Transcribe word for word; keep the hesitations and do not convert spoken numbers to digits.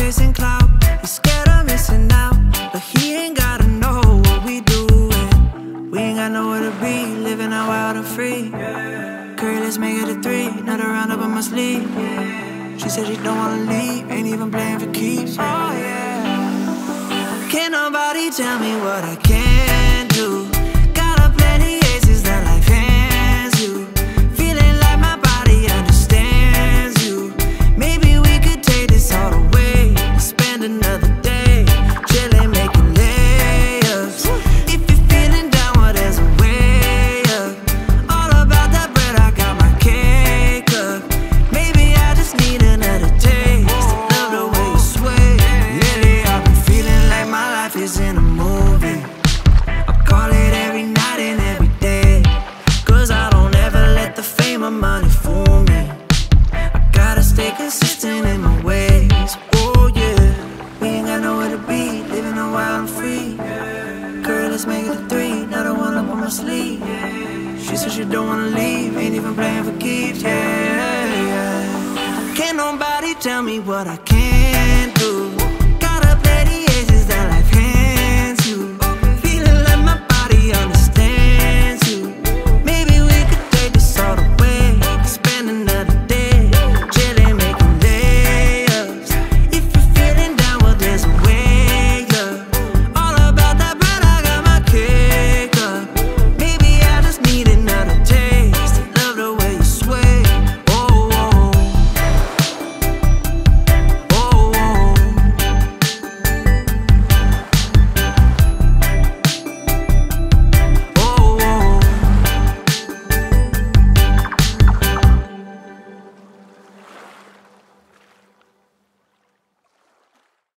chasing clout. He's scared of missing out, but he ain't gotta know what we doing. We ain't got nowhere to be, living out wild and free. Curry, let's make it a three, another round up on my sleeve. She said she don't wanna leave, ain't even playing for keeps. Oh yeah. Can't nobody tell me what I can do. Got a plenty aces that life hands you. Feeling like my body understands you. Maybe we could take this all the way, spend another day chilling, making layups. If you're feeling down, well, there's a way up. All about that bread, I got my cake up. Maybe I just need another taste. Love the way you sway. Lately I've been feeling like my life is in a movie. I call it every night and every day, cause I don't ever let the fame or money fool me. I gotta stay consistent in my ways. Oh yeah. We ain't got nowhere to be, living a wild and free. Girl, let's make it a three, another one up on my sleeve. She said she don't wanna leave, ain't even playing for keeps. Yeah, yeah. Can't nobody tell me what I can't do.